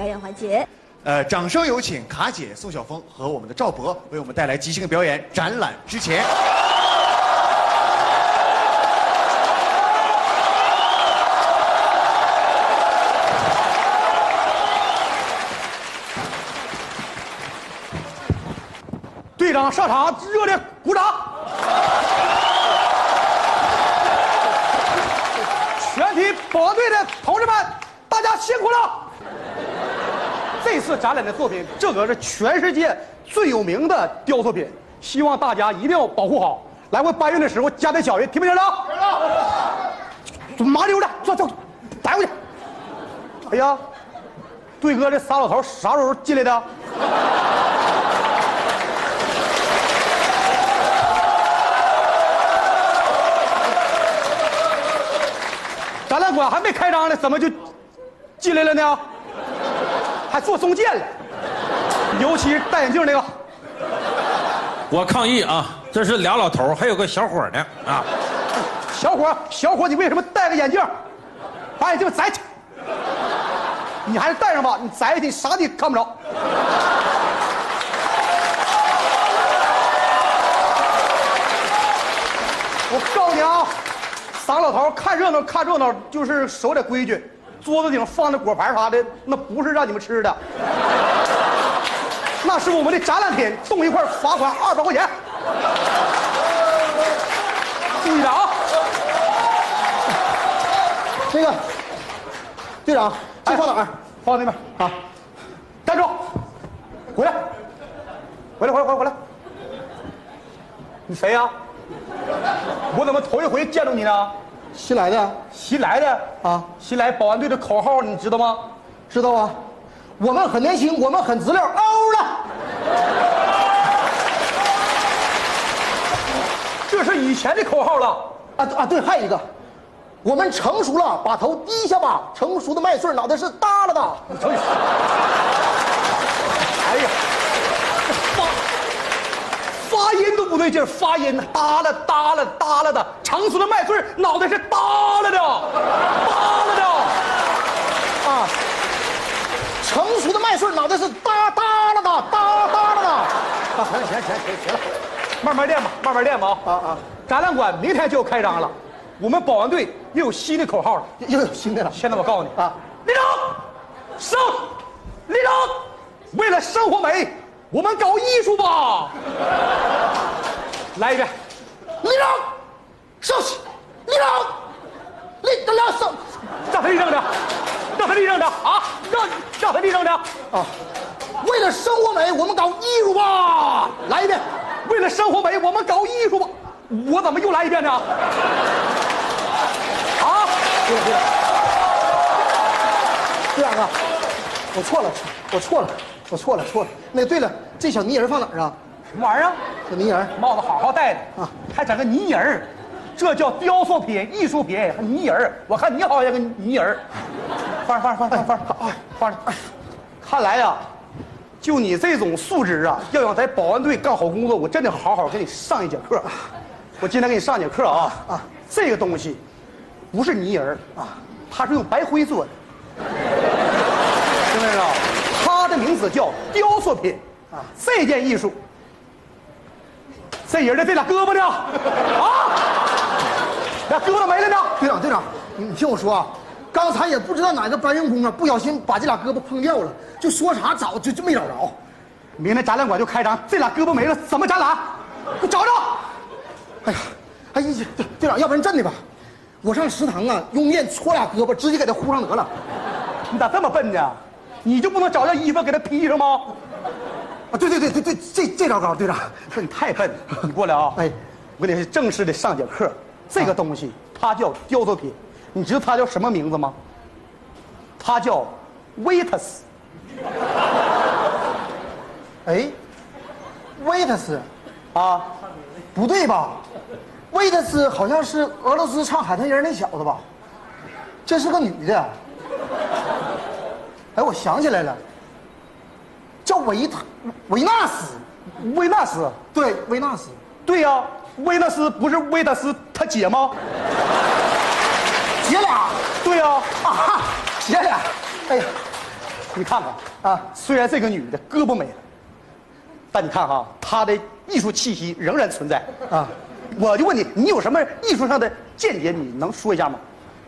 表演环节。 掌声有请卡姐宋晓峰和我们的赵博为我们带来即兴表演《展览之前》。 队长上场，热烈鼓掌！全体保安队的同志们，大家辛苦了！这次展览的作品，这可是全世界最有名的雕塑品，希望大家一定要保护好。来回搬运的时候加点小心，听没听着？麻溜的，走，抬回去。哎呀，队哥，这仨老头啥时候进来的？展览馆还没开张呢，怎么就进来了呢？还做中介了，尤其是戴眼镜那个。 我抗议啊！这是俩老头，还有个小伙呢啊！ 小伙，你为什么戴个眼镜？把眼镜摘去。你还是戴上吧，你摘下去啥你看不着。我告诉你啊，仨老头看热闹就是守点规矩。桌子顶放的果盘啥的，那不是让你们吃的，那是我们的展览品，动一块罚款200块钱。注意着啊！ 那个队长，这放哪儿？ 放那边啊！站住！回来！你谁呀？我怎么头一回见着你呢？ 新来的啊！ 新来保安队的口号你知道吗？ 知道啊。我们很年轻，我们很资料，欧了。 这是以前的口号了。 啊，对，还有一个，我们成熟了，把头低下吧。成熟的麦穗脑袋是耷拉的。 哎呀，发音都不对劲儿，发音耷拉的，成熟的麦穗脑袋是耷拉的啊，成熟的麦穗脑袋是耷拉的。 行了，慢慢练吧啊！展览馆明天就要开张了，我们保安队又有新的口号了， 又有新的了。 现在我告诉你啊，立正，为了生活美，我们搞艺术吧！来一遍， 立正，升起，立正， 让他立正着啊！让他立正着啊！ 为了生活美，我们搞艺术吧！来一遍， 为了生活美，我们搞艺术吧！我怎么又来一遍呢？啊！ 对了，队长啊，我错了。那对了，这小泥人放哪儿啊？ 什么玩意儿？ 小泥人， 帽子好好戴的啊，还整个泥人儿，这叫雕塑品、艺术品，还泥人儿。我看你好像个泥人儿。放着。看来呀，就你这种素质啊，要想在保安队干好工作，我真得好好给你上一节课。我今天给你上节课啊！这个东西不是泥人啊，它是用白灰做的，听没听着？它的名字叫雕塑品啊。这件艺术，这人的这俩胳膊呢？啊，俩胳膊没了呢？ 队长，你听我说啊，刚才也不知道哪个搬运工啊，不小心把这俩胳膊碰掉了，就说啥找就没找着。 明天展览馆就开张，这俩胳膊没了怎么展览？给我找着！ 哎呀，队长，要不然真的吧，我上食堂啊，用面搓俩胳膊，直接给他糊上得了。 你咋这么笨呢？你就不能找件衣服给他披上吗？ 啊，对，这招高，队长， 说你太笨了。你过来啊！哎，我给你正式的上节课。这个东西它叫雕塑品，你知道它叫什么名字吗？它叫维特斯。 哎，维特斯， 啊， 不对吧？维特斯好像是俄罗斯唱海豚音那小子吧？这是个女的。哎，我想起来了，叫维纳斯。 维纳斯， 对，维纳斯。 对呀，维纳斯不是维特斯他姐吗？ 姐俩。 对呀， 啊，姐俩。哎呀， 你看看啊，虽然这个女的胳膊没了，但你看哈，她的艺术气息仍然存在啊。我就问你，你有什么艺术上的见解，你能说一下吗？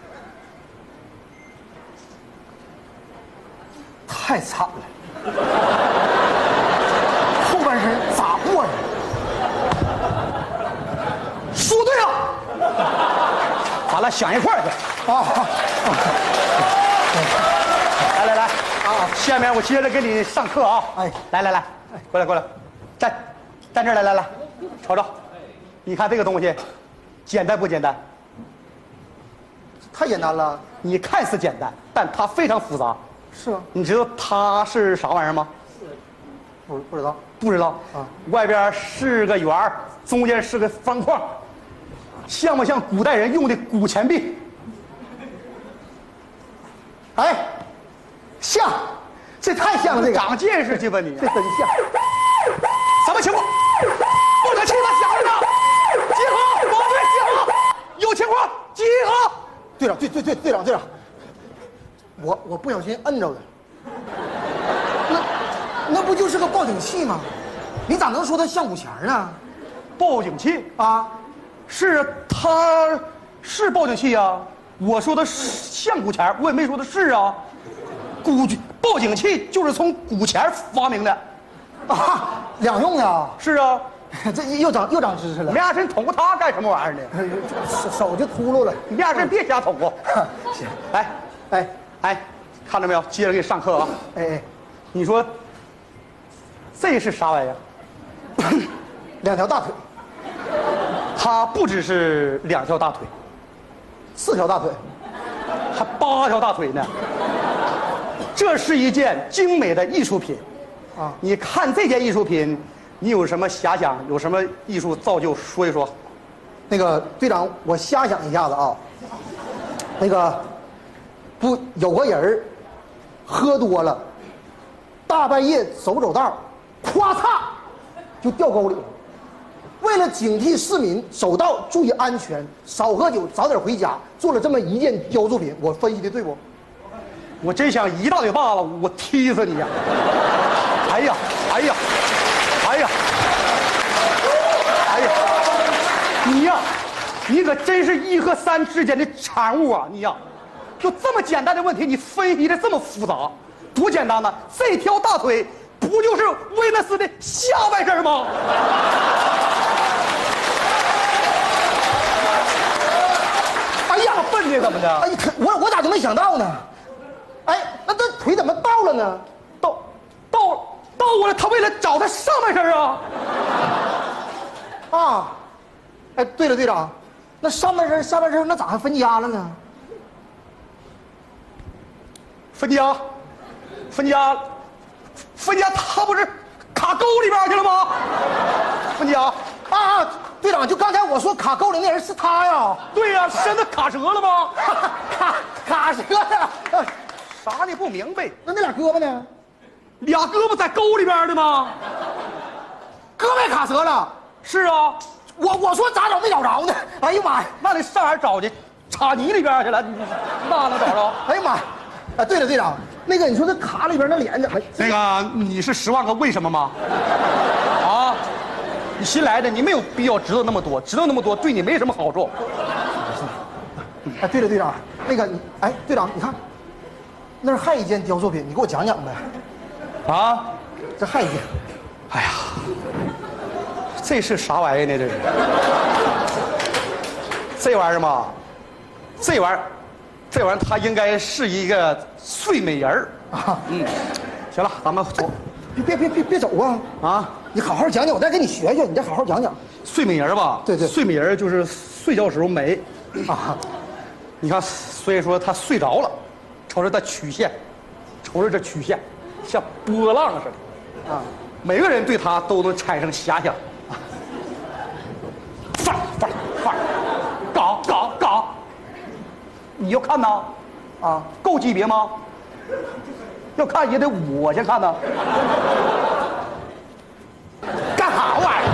太惨了，后半身咋过呀？ 说对了，咱俩想一块儿去啊！来来来啊！下面我接着给你上课啊！哎，来，过来，站这儿来，瞅瞅，你看这个东西，简单不简单？ 太简单了。 你看似简单，但它非常复杂。 是吗？ 你知道它是啥玩意儿吗？ 不知道。 不知道啊。外边是个圆儿，中间是个方框，像不像古代人用的古钱币？ 哎，像，这太像了，这个长见识去吧你！ 这真像。 什么情况？不可气了，小子！集合！保卫集合！有情况集合！ 队长，我不小心摁着的。那不就是个报警器吗？你咋能说它像古钱呢？ 报警器啊， 它是报警器啊。我说的像古钱，我也没说的是啊。报警器就是从古钱发明的， 啊，两用的。 是啊。 这又长知识了。 没俩人捅过他干什么玩意儿呢？ 手就秃噜了。 你俩人别瞎捅过。 行， 哎，看着没有？接着给你上课啊。 哎， 你说这是啥玩意儿 ？2条大腿。 它不只是2条大腿 ，4条大腿， 还8条大腿呢。这是一件精美的艺术品啊！你看这件艺术品，你有什么遐想？有什么艺术造就？说一说。 那个队长，我瞎想一下子啊。那个，不有个人儿喝多了，大半夜走道，咵嚓就掉沟里了。为了警惕市民走道注意安全，少喝酒，早点回家，做了这么一件雕塑品，我分析的对不？ 我真想一大嘴巴子我踢死你呀！哎呀！你可真是1和3之间的产物啊！你呀，就这么简单的问题，你分析的这么复杂，多简单呢？这条大腿不就是维纳斯的下半身吗？哎呀，笨的怎么的？ 哎呀，我咋就没想到呢？哎，那这腿怎么倒了呢？ 倒过来，他为了找他上半身啊！ 啊，哎，对了，队长，那上半身、下半身那咋还分家了呢？ 分家，他不是卡沟里边去了吗？分家啊，队长，就刚才我说卡沟里那人是他呀？ 对呀，身子卡折了吗？ 卡折了， 啥你不明白？ 那俩胳膊呢？ 俩胳膊在沟里边的吗？ 胳膊卡折了。 是啊， 我说咋找没找着呢？哎呀妈呀， 那得上哪儿找去？插泥里边去了，那能找着？ 哎呀妈呀！啊，对了，队长，那个你说这卡里边那脸怎么？ 那个你是10万个为什么吗？啊，你新来的，你没有必要知道那么多，知道那么多对你没什么好处。 哎，对了，队长，那个你，哎，队长，你看，那儿还一件雕塑品，你给我讲讲呗。 啊， 这还一件。 哎呀，这是啥玩意儿呢？这是这玩意儿吗？这玩意儿它应该是一个睡美人儿啊。行了，咱们走。 别走啊！啊，你好好讲讲，我再给你学学，你再好好讲讲。 睡美人吧？ 对， 睡美人就是睡觉时候美啊。你看，所以说他睡着了，瞅着他曲线，瞅着这曲线，像波浪似的啊。每个人对他都能产生遐想。搞，你要看呐？啊，够级别吗？要看也得我先看呐。干啥玩意儿？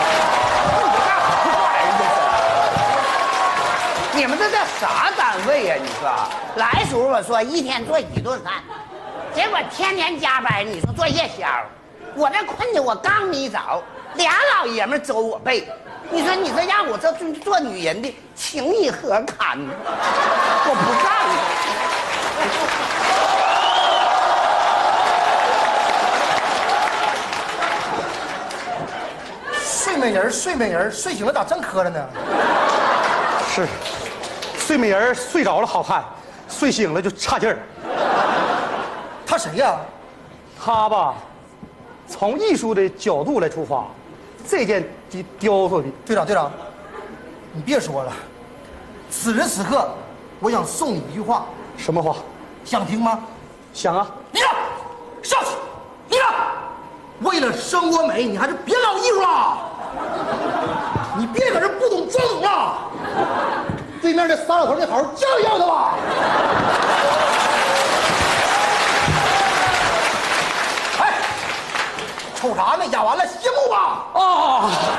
你们这叫啥单位呀？ 你说来时候我说一天做1顿饭，结果天天加班，你说做夜宵，我这困的我刚迷着，俩老爷们走我背，你说让我这做女人的情义何堪呢？我不干了。 睡美人，睡醒了咋真磕碜呢？ 是，睡美人睡着了好看，睡醒了就差劲儿。 他谁呀？ 他吧，从艺术的角度来出发，这件雕塑的队长，你别说了，此时此刻，我想送你一句话， 什么话？ 想听吗？ 想啊。 你让上去，你让，为了生活美，你还是别搞艺术了。你别搁这不懂装懂了。对面那仨老头，你好好教育教育他吧。哎，瞅啥呢？演完了，谢幕吧。 啊。